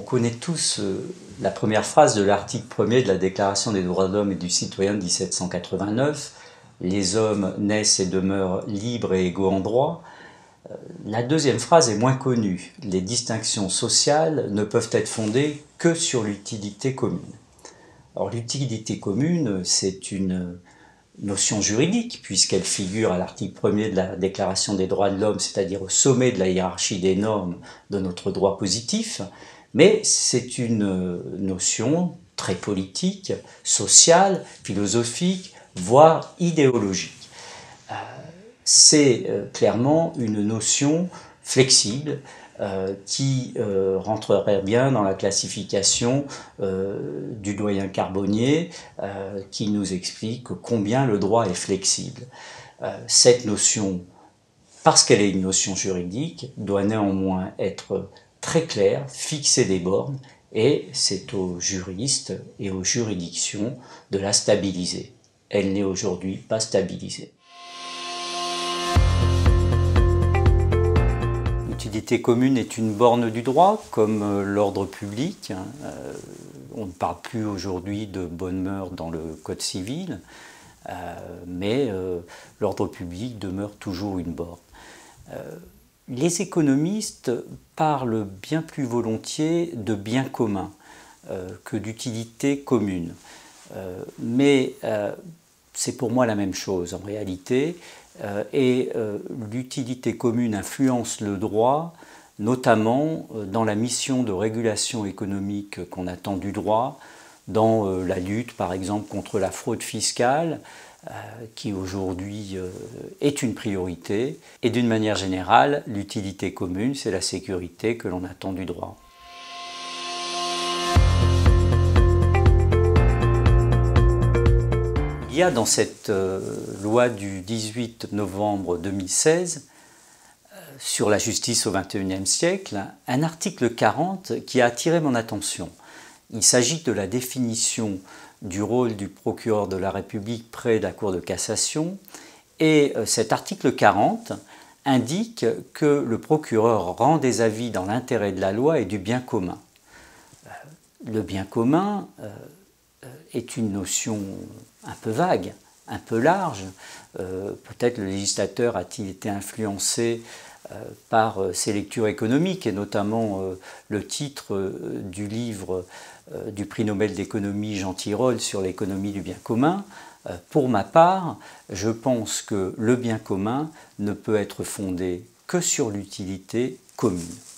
connaît tous la première phrase de l'article 1er de la Déclaration des droits de l'homme et du citoyen de 1789. Les hommes naissent et demeurent libres et égaux en droit. La deuxième phrase est moins connue. Les distinctions sociales ne peuvent être fondées que sur l'utilité commune. Alors l'utilité commune, c'est une notion juridique, puisqu'elle figure à l'article 1er de la Déclaration des droits de l'homme, c'est-à-dire au sommet de la hiérarchie des normes de notre droit positif, mais c'est une notion très politique, sociale, philosophique, voire idéologique. C'est clairement une notion flexible qui rentrerait bien dans la classification du doyen Carbonnier qui nous explique combien le droit est flexible. Cette notion, parce qu'elle est une notion juridique, doit néanmoins être très claire, fixer des bornes, et c'est aux juristes et aux juridictions de la stabiliser. Elle n'est aujourd'hui pas stabilisée. L'utilité commune est une borne du droit, comme l'ordre public. On ne parle plus aujourd'hui de bonnes mœurs dans le Code civil, mais l'ordre public demeure toujours une borne. Les économistes parlent bien plus volontiers de bien commun que d'utilité commune. Mais c'est pour moi la même chose en réalité. Et l'utilité commune influence le droit, notamment dans la mission de régulation économique qu'on attend du droit, dans la lutte par exemple contre la fraude fiscale, qui aujourd'hui est une priorité, et d'une manière générale, l'utilité commune, c'est la sécurité que l'on attend du droit. Il y a dans cette loi du 18 novembre 2016 sur la justice au XXIe siècle un article 40 qui a attiré mon attention. Il s'agit de la définition du rôle du procureur de la République près de la Cour de cassation, et cet article 40 indique que le procureur rend des avis dans l'intérêt de la loi et du bien commun. Le bien commun est une notion un peu vague, un peu large. Peut-être le législateur a-t-il été influencé par ses lectures économiques, et notamment le titre du livre du prix Nobel d'économie Jean Tirole sur l'économie du bien commun. Pour ma part, je pense que le bien commun ne peut être fondé que sur l'utilité commune.